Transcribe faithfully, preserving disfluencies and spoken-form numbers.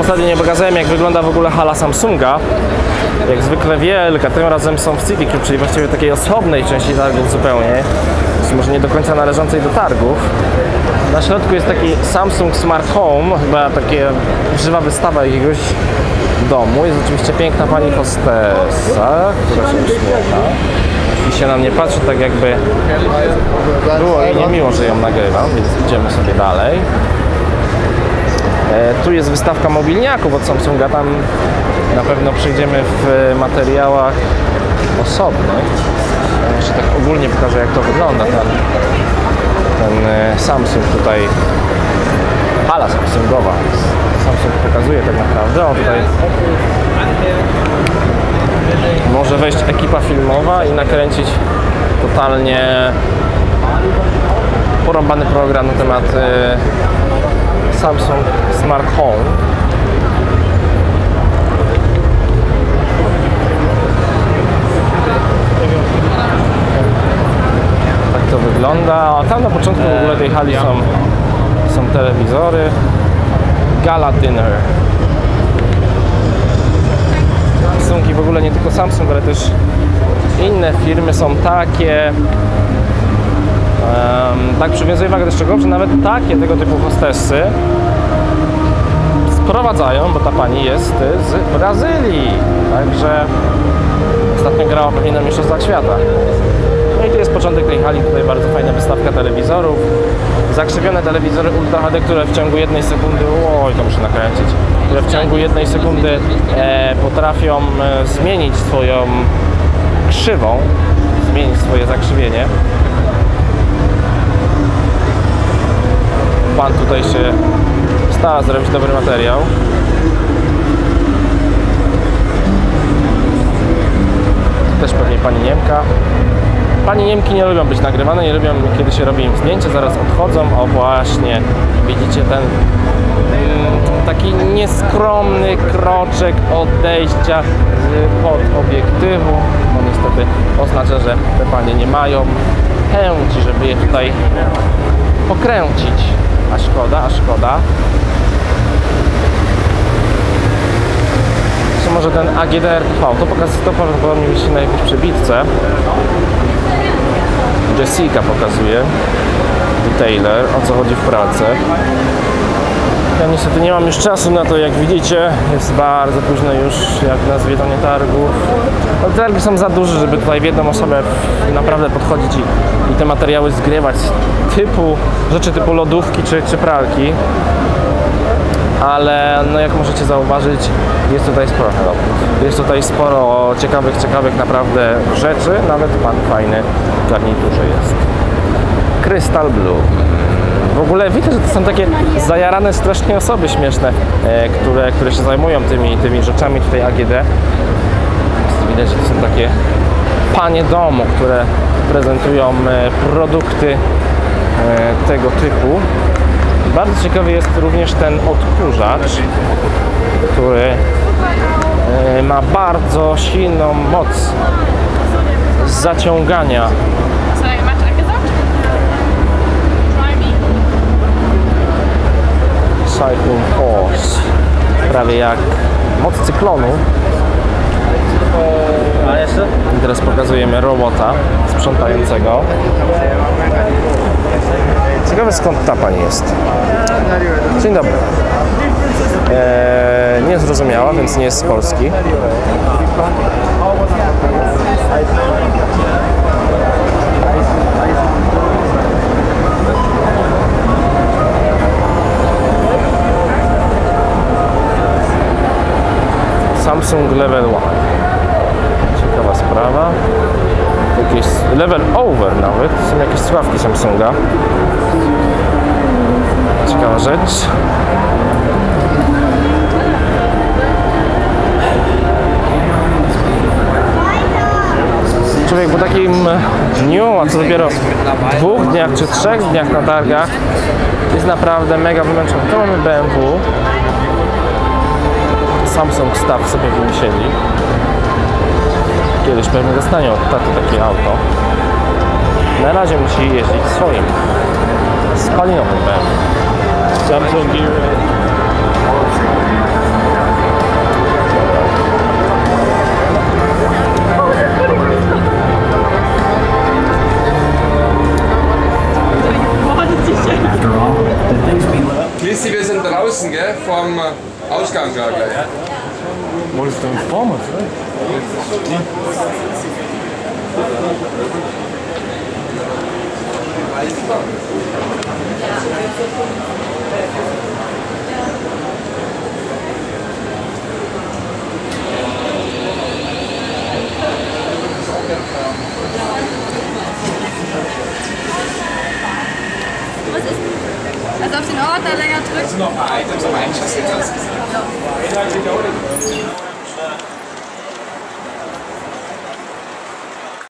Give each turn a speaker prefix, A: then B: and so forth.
A: ostatnio nie pokazałem, jak wygląda w ogóle hala Samsunga. Jak zwykle wielka, tym razem są w City Cube, czyli właściwie takiej osobnej części targów zupełnie. Może nie do końca należącej do targów. Na środku jest taki Samsung Smart Home, chyba takie żywa wystawa jakiegoś domu. Jest oczywiście piękna pani hostessa, która się uśmiecha i się na mnie patrzy tak, jakby było jej niemiło, że ją nagrywam, więc idziemy sobie dalej. E, tu jest wystawka mobilniaków od Samsunga, tam na pewno przejdziemy w materiałach osobnych. Ja jeszcze tak ogólnie pokażę, jak to wygląda, ten, ten Samsung tutaj, hala Samsungowa. Samsung pokazuje tak naprawdę. O, tutaj może wejść ekipa filmowa i nakręcić totalnie porąbany program na temat y, Samsung Smart Home. Tak to wygląda. A tam na początku w ogóle tej hali są, są telewizory. Gala Dinner. Samsungi w ogóle nie tylko Samsung, ale też inne firmy są takie. Um, tak przywiązuję uwagę do szczegółów, że nawet takie tego typu hostessy sprowadzają, bo ta pani jest z Brazylii. Także ostatnio grała pewnie na Mistrzostwach Świata. No i tu jest początek tej hali, tutaj bardzo fajna wystawka telewizorów. Zakrzywione telewizory Ultra H D, które w ciągu jednej sekundy, oj, to muszę nakręcić, które w ciągu jednej sekundy e, potrafią e, zmienić swoją krzywą, zmienić swoje zakrzywienie. Pan tutaj się stara zrobić dobry materiał. Tu też pewnie pani Niemka. Pani Niemki nie lubią być nagrywane, nie lubią, kiedy się robi im zdjęcie, zaraz odchodzą. O właśnie, widzicie ten mm, taki nieskromny kroczek odejścia pod obiektywu. No niestety oznacza, że te panie nie mają chęci, żeby je tutaj pokręcić. A szkoda, a szkoda. Czy może ten A G D R T V, to pokazuje, to prawdopodobnie wisi na jakiejś przebitce. Jessica pokazuje, detailer, o co chodzi w pracy. Ja niestety nie mam już czasu na to, jak widzicie, jest bardzo późno już, jak na zwiedzanie targów. No, targi są za duże, żeby tutaj w jedną osobę naprawdę podchodzić i, i te materiały zgrywać, typu, rzeczy typu lodówki czy, czy pralki. Ale no, jak możecie zauważyć, jest tutaj sporo, jest tutaj sporo ciekawych, ciekawych naprawdę rzeczy, nawet pan fajny w garniturze jest. Crystal Blue. W ogóle widzę, że to są takie zajarane strasznie osoby śmieszne, e, które, które się zajmują tymi, tymi rzeczami tutaj A G D. Widać, że to są takie panie domu, które prezentują e, produkty e, tego typu. Bardzo ciekawy jest również ten odkurzacz, który e, ma bardzo silną moc zaciągania. Cyclone Force, prawie jak moc cyklonu. I teraz pokazujemy robota sprzątającego. Ciekawe, skąd ta pani jest. Dzień dobry. Eee, nie zrozumiała, więc nie jest z Polski. Samsung Level jeden. Ciekawa sprawa. Jakieś Level Over nawet. Są jakieś sławki Samsunga. Ciekawa rzecz. Człowiek po takim dniu, a co dopiero dwóch dniach czy trzech dniach na targach, jest naprawdę mega wymęczony. To mamy B M W. Samsung Staw sobie wymyślili. Kiedyś pewnie dostanie od taty takie auto. Na razie musi jeździć swoim spalinowym B M W. Samsung
B: vorm Ausgang da gleich.
A: Wolltest du uns Pommes, oder?
C: Was ist denn? Also auf den Ordner länger drücken.
B: Sind noch ein paar Items am Einschuss jetzt?
C: Ja.